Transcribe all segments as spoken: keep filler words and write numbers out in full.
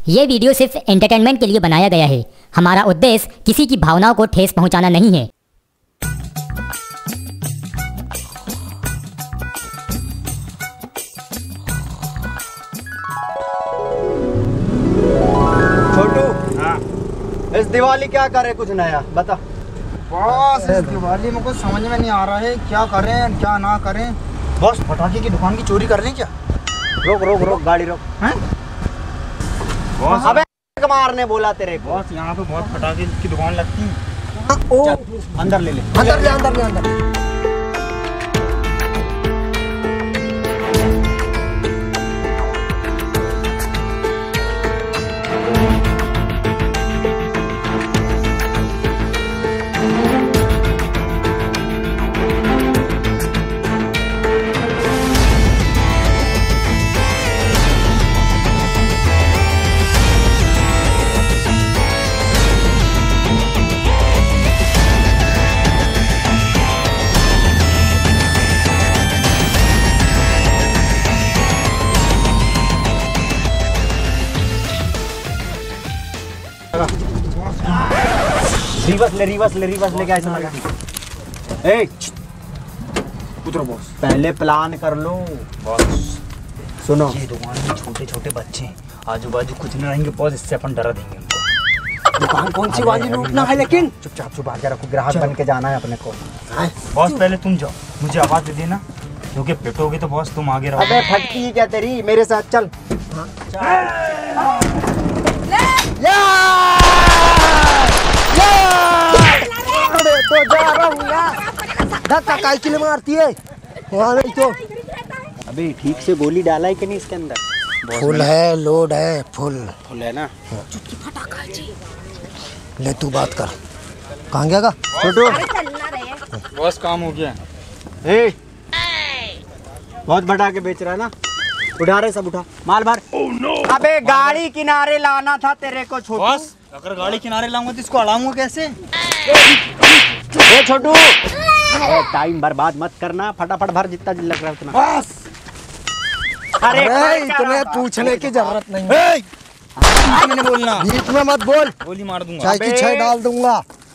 ये वीडियो सिर्फ एंटरटेनमेंट के लिए बनाया गया है। हमारा उद्देश्य किसी की भावनाओं को ठेस पहुंचाना नहीं है। छोटू, हाँ इस दिवाली क्या करे, कुछ नया बता। बॉस इस दिवाली में कुछ समझ में नहीं आ रहा है, क्या करें क्या ना करें। बॉस पटाखे की दुकान की चोरी कर लें क्या? रोक रोक रोक गाड़ी रोक। हैं? बॉस अबे मारने बोला तेरे को। बॉस यहाँ पे बहुत पटाखे की दुकान लगती है। ओ अंदर ले ले अंदर ले अंदर ले अंदर। रिवर्स ले रिवर्स ले रिवर्स ले, क्या ऐसा लगा? ए उतरो बॉस, पहले प्लान कर लो। बॉस सुनो, ये दुकान में छोटे छोटे बच्चे आजू बाजू कुछ नहीं रहेंगे बॉस, इससे अपन डरा देंगे उनको। दुकान कौन सी वाली लूटना है, लेकिन चुपचाप छुपा के रखो, ग्राहक बन के जाना है अपने को। बॉस पहले तुम जाओ, मुझे आवाज दे देना, क्योंकि पिटोगे तो बॉस तुम आगे रहो। अबे फटकी है क्या तेरी, मेरे साथ चल। तो जा रहा हूँ यार, धक्का काहे के लिए मारती है? वहाँ नहीं तो अभी ठीक से गोली डाला है कि नहीं इसके अंदर? फुल है, लोड है, फुल फुल है ना। ले तू बात कर, कहाँ गया का छोटू? बॉस काम हो गया। ए बहुत बढ़ा के बेच रहा है ना, उठा रहे सब, उठा माल भर। oh, no. अबे गाड़ी किनारे लाना था तेरे को छोटू। बॉस अगर गाड़ी किनारे लाऊंगा तो इसको अड़ाऊंगा कैसे? ए छोटू, टाइम बर्बाद मत करना, फटाफट भर जितना लग रहा है उतना। बस अरे, अरे इतने पूछने की जरूरत नहीं है। मैंने बोलना, बीच में मत बोल, गोली मार दूंगा। चाय की छह डाल दूंगा।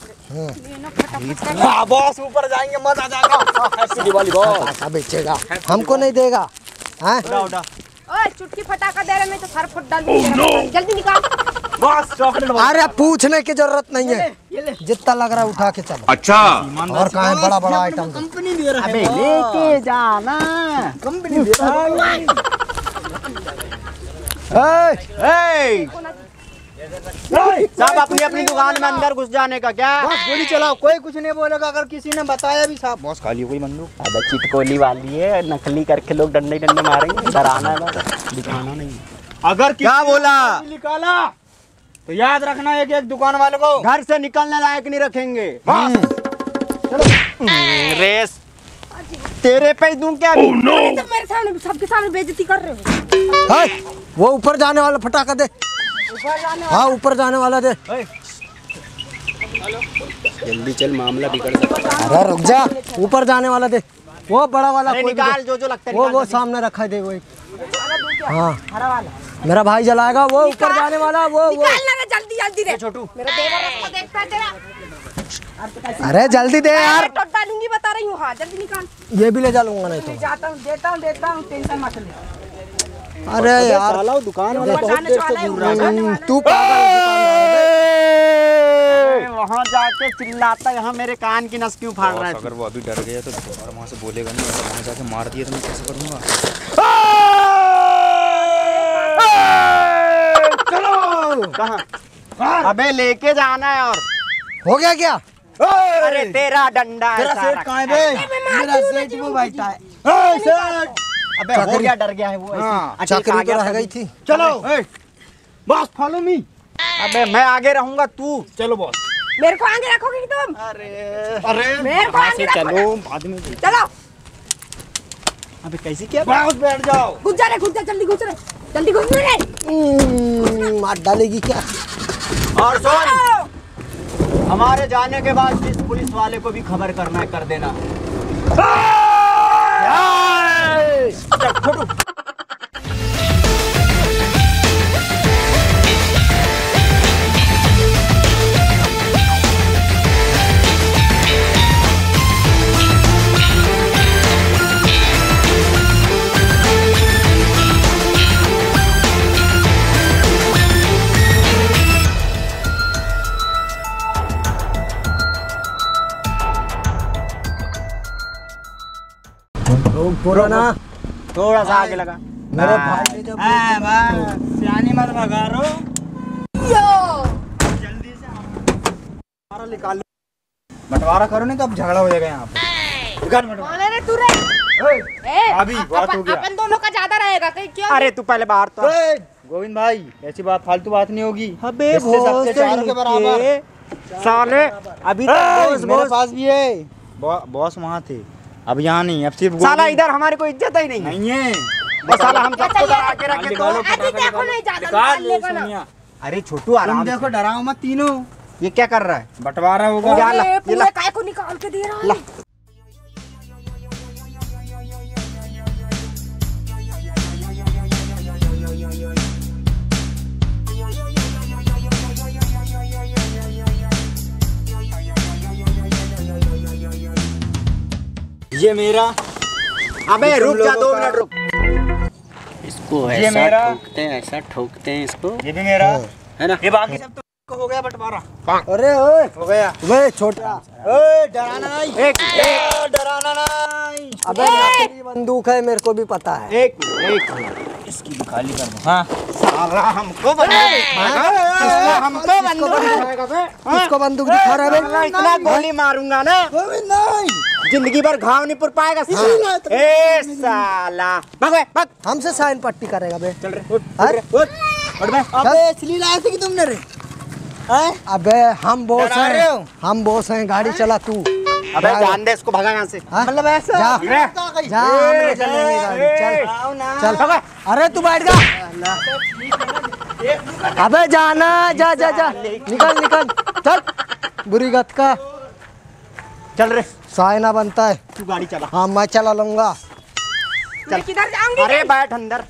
हाँ बॉस ऊपर जाएंगे, मत आ जाएगा। दिवाली बॉस ऐसा बेचेगा, हमको नहीं देगा। हैं? उठा उठा। ओए चुटकी फटाका दे रहे, मैं तो सर फुट डाल दूंगा। जल्दी निकाल। Boss chocolate. अरे पूछने की जरूरत नहीं है, जितना लग रहा है उठा के चलो। अच्छा और कहाँ है बड़ा बड़ा आइटम? कंपनी दे रहा है। अबे लेके जाना, कंपनी दे रहा है। सब अपनी अपनी दुकान में अंदर घुस जाने का क्या? बॉस गोली चलाओ, कोई कुछ नहीं बोलेगा अगर किसी ने बताया भी साहब। बॉस खाली कोई बंदूक? अबे चिटकोली वाली है, नकली करके लोग डंडे डंडे मारेंगे, डराना है दिखाना नहीं। अगर क्या बोला? निकाला तो याद रखना है कि एक दुकान वाले को घर से निकलने लायक नहीं रखेंगे। रेस तेरे पे ही दूं क्या? oh, no. तो मेरे सामने सबके सामने बेइज्जती कर रहे हो। है? वो ऊपर जाने वाला फटाका दे। हाँ ऊपर जाने वाला दे। जल्दी चल, मामला बिगड़ सकता है। अरे रुक जा, ऊपर जाने वाला दे, वो बड़ा वाला। अरे कोई निकाल, जो जो लगता है वो निकाल वो सामने रखा है, दे वो। हाँ मेरा भाई जलाएगा, वो ऊपर जाने वाला। वो वो जल्दी जल्दी दे छोटू। मेरा देवर रास्ता देखता है तेरा। अरे जल्दी दे यार, तो डालूंगी, बता रही हूँ। हाँ जल्दी निकाल। ये भी ले जा लूंगा नहीं तो। जाता हूँ, देता हूँ देता हूँ, टेंशन मत ले। अरे यार साला वो दुकान वाला बहुत बताने देर वाला से है, घूर रहा है। बताने वाला है। तू पागल दुकानदार वहाँ जाके चिल्लाता, यहाँ मेरे कान की नस क्यों फाड़ रहा है? अगर वो अभी डर गया तो दोबारा वहाँ से बोलेगा नहीं, अगर वहाँ जाके मार दिया तो मैं कैसे करूँगा? चलो कहाँ? अबे लेके जाना है। और हो गया क्या? अरे तेरा डंडा तेरा ऐसा सेठ रखा कहाँ है है। बे? मेरा सेठ वो बैठा है। अबे हो गया, डर गया है वो। हाँ, ऐसे अटैक आ चाकरी गया तो रह तभी। गई थी। चलो बॉस फॉलो मी। अबे मैं आगे रहूंगा, तू चलो बॉस। मेरे को आगे रखोगे तुम? अरे अरे मेरे को आगे रखो। चलो बाद में। चलो अबे कैसे किया? बॉस बैठ जाओ। घुस जा रे, घुस जा, जल्दी घुस रे, जल्दी घुस रे। हम्म, मार डालेगी क्या? और सुन, हमारे जाने के बाद जिस पुलिस वाले को भी खबर करना है कर देना। छोटू पूरा ना थोड़ा सा आगे लगा। मेरे भाई ने जब हाँ, बस सियानी मत भगा रो। जल्दी से बंटवारा निकाल लो। बंटवारा करो नहीं तो अब झगड़ा हो जाएगा यहाँ पे। निकाल बंटवारा। कौन है रे तू रे? ए, अभी बात हो गया। अपन दोनों का ज्यादा रहेगा कहीं क्यों? अरे तू पहले बाहर तो। गोविंद भाई ऐसी बात फालतू बात नहीं होगी। अबे इससे सबके चारों के बराबर। साले अभी तक बॉस मेरे बॉस पास भी है। बॉ- बॉस वहाँ थे, अब यहाँ नहीं, अब सिर्फ साला गोविंद- इधर हमारे को इज्जत ही नहीं है। नहीं है। और साला हम सबको अच्छा, डरा के रखे तो। अभी देखो नहीं ज्यादा निकाल लेगा ना। अरे छोटू तुम आराम से। देखो डराओ मत तीनों। ये क्या कर रहा है? बंटवारा होगा। जा ला, अरे, ये पूरे ला। काय को निकाल के दे रहा ला। है? ये मेरा। अबे तुम रुक जा, लोगों दो का- मिनट रुक। इसको ये ऐसा मेरा- ठोकते हैं, ऐसा ठोकते हैं इसको, ये भी मेरा है ना? ये बाकी सब तो हो गया बंटवारा। अरे ओए हो गया। वे छोटा ओए डराना नहीं। एक ए, डराना नहीं। अबे नकली बंदूक है मेरे को भी पता है। एक एक इसकी भी खाली कर दो। हाँ साला हमको बंदूक हमको बंदूक दिखाएगा बे? हाँ? किसको बंदूक दिखा रहा है साला इतना गोली मारूंगा ना गोविंद नहीं। जिंदगी भर घाव नहीं पुर पाएगा। ए साला भाग बे, भाग। हमसे साइन पट्टी करेगा बे। चल रे उठ हाँ? उठ रे, उठ उठ बे। अबे इसलिए लाए थे कि तुमने रे। हैं? अबे हम बॉस डरा रहे हैं, हो? हम बॉस हैं, गाड़ी चला तू। अबे जान दे इसको, भगा यहाँ से। हाँ? मतलब ऐसा जा। रे। जा हम ले चलेंगे गाड़ी, चल आओ ना। चल। अरे तू बैठ जा। अबे जाना, जा जा जा, निकल निकल, चल। बुरी गत का चल रे, साइना बनता है। तू गाड़ी चला। हाँ मैं चला लूंगा। मैं किधर जाऊंगी? अरे बैठ अंदर।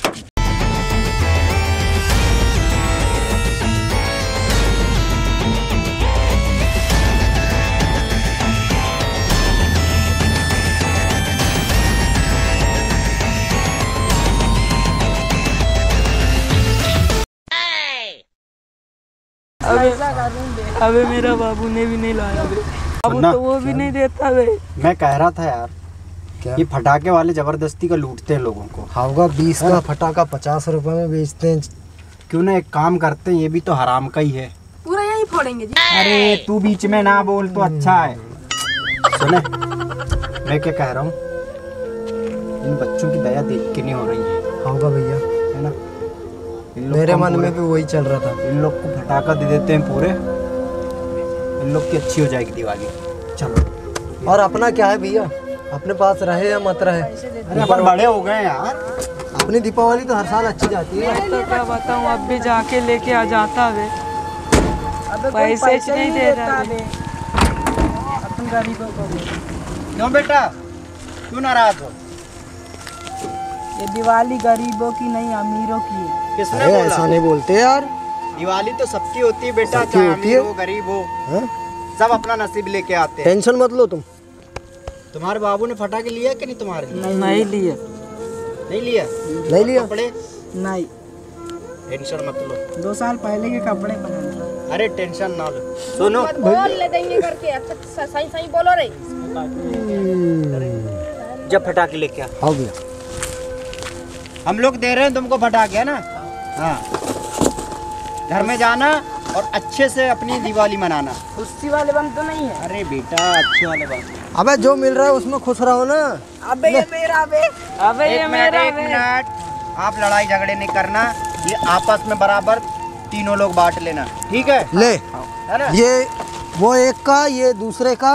अबे मेरा बाबू ने भी नहीं लाया बे। अब सुनना। तो वो भी नहीं देता बे। मैं कह रहा था यार, क्या? ये फटाके वाले जबरदस्ती का लूटते हैं लोगों को। होगा बीस का फटाका पचास रुपए में बेचते हैं। क्यों ना एक काम करते हैं, ये भी तो हराम का ही है। पूरा यही फोड़ेंगे जी। अरे तू बीच में ना बोल तो अच्छा है। सुने, मैं क्या कह रहा हूँ, इन बच्चों की दया देख के नहीं हो रही है, होगा भैया, है ना? इन लोग मेरे को हम मन में पूरे- भी वही चल रहा था। इन लोग को फटाका दे देते हैं पूरे, इन लोग की अच्छी हो जाएगी दिवाली। चलो। और अपना क्या है भैया, अपने पास रहे या मत रहे, अरे अपन बड़े हो गए यार। अपनी दीपावली तो हर साल अच्छी जाती है। तो क्या बताऊँ, अब भी जाके लेके आ जाता बे। पैसे ही नहीं दे रहा बे। अपन गरीबों को बे। क्यों बेटा, क्यों नाराज हो? ये दिवाली गरीबों की नहीं अमीरों की है। किसने अरे बोला? ऐसा नहीं बोलते यार। दिवाली तो सबकी होती है बेटा, सबकी चाहे होती अमीर है। हो गरीब हो, हाँ? सब अपना नसीब लेके आते हैं। टेंशन मत लो तुम। तुम्हारे बाबू ने फटाके लिया कि नहीं तुम्हारे लिए? नहीं लिए। नहीं लिया? नहीं लिया? कपड़े? नहीं, टेंशन मत लो। दो साल पहले के कपड़े बनाए। अरे टेंशन ना लो। सुनो, मत बोल ले देंगे करके। अच्छा सही सही बोलो रे। जब फटाके लेके आ, हो गया। हम लोग दे रहे हैं तुमको फटाके, है ना? हाँ, घर में जाना और अच्छे से अपनी दिवाली मनाना। खुशी वाले बम तो नहीं है। अरे बेटा अच्छे वाले बात। अबे जो मिल रहा है उसमें खुश रहो ना। अबे ये मेरा बे। अबे ये एक मिनट, मेरा एक बे। मिनट, आप लड़ाई झगड़े नहीं करना, ये आपस में बराबर तीनों लोग बांट लेना, ठीक है? ले, है ना? ये वो एक का, ये दूसरे का।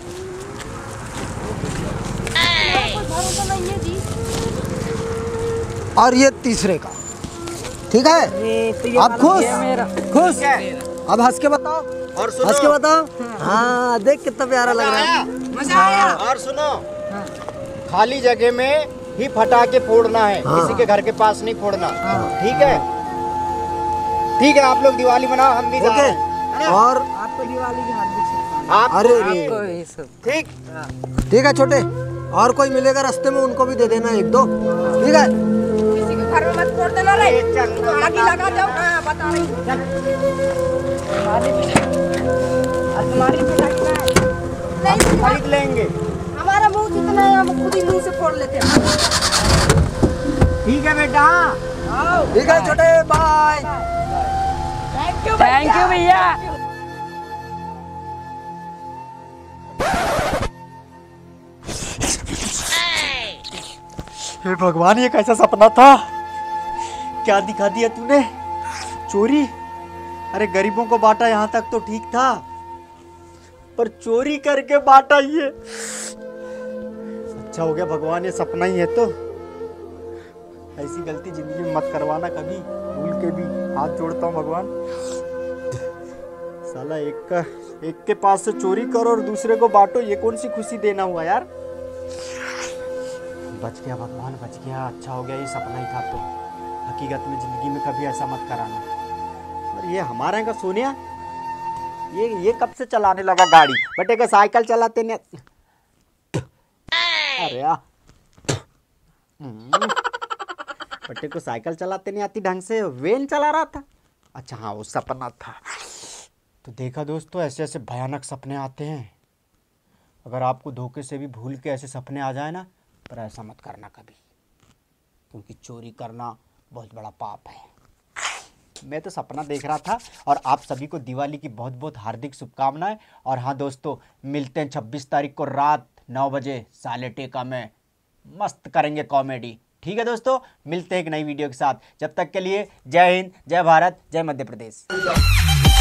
कोई भरोसा नहीं है जी। और ये तीसरे का, ठीक है? आप खुश? ये मेरा। खुश? ठीक है? अब हंस के बताओ, और हंस के सुनो, बताओ। हाँ देख कितना प्यारा लग रहा है। मजा आया? और सुनो, खाली जगह में ही फटाके फोड़ना है, हाँ। किसी के घर के पास नहीं फोड़ना, ठीक है? ठीक है, आप लोग दिवाली मनाओ, हम भी जा रहे हैं, है ओके। ना? और आपको दिवाली की हार्दिक शुभकामनाएं। आप अरे आपको- रे। आपको ये सब। ठीक। ठीक है छोटे, और कोई मिलेगा रास्ते में उनको भी दे देना एक दो, ठीक है? किसी के घर में मत फोड़ देना रे। ए, चल, तो आग ही लगा जाओ। हाँ, बता रही हूँ। और तुम्हारी फटाके का है? नहीं, खरीद लेंगे। हमारा मुंह जितना नहीं, हम खुद ही मुंह से फोड़ लेते हैं। ठीक है बेटा। ठीक है छोटे, bye. Thank you thank you भैया। हे भगवान, ये कैसा सपना था? क्या दिखा दिया तूने? चोरी? अरे गरीबों को बांटा यहाँ तक तो ठीक था, पर चोरी करके बांटा ये। अच्छा हो गया भगवान, ये सपना ही है तो। ऐसी गलती जिंदगी में मत करवाना कभी, भूल के भी। हाथ जोड़ता हूँ भगवान। साला एक का एक के पास से चोरी करो और दूसरे को बांटो, ये कौन सी खुशी देना हुआ यार। बच गया भगवान, बच गया। अच्छा हो गया, ये सपना ही था तो। हकीकत में जिंदगी में कभी ऐसा मत कराना। और ये हमारे यहाँ का सोनिया, ये ये कब से चलाने लगा गाड़ी? बेटे का साइकिल चलाते नहीं। अरे यार, बेटे को साइकिल चलाते नहीं आती ढंग से, वेन चला रहा था। अच्छा हाँ, वो सपना था। तो देखा दोस्तों, ऐसे ऐसे भयानक सपने आते हैं। अगर आपको धोखे से भी भूल के ऐसे सपने आ जाए ना, पर ऐसा मत करना कभी, क्योंकि चोरी करना बहुत बड़ा पाप है। मैं तो सपना देख रहा था। और आप सभी को दिवाली की बहुत बहुत हार्दिक शुभकामनाएं। और हाँ दोस्तों, मिलते हैं छब्बीस तारीख को रात नौ बजे साले टेका में। मस्त करेंगे कॉमेडी। ठीक है दोस्तों, मिलते हैं एक नई वीडियो के साथ। जब तक के लिए जय हिंद, जय भारत, जय मध्य प्रदेश।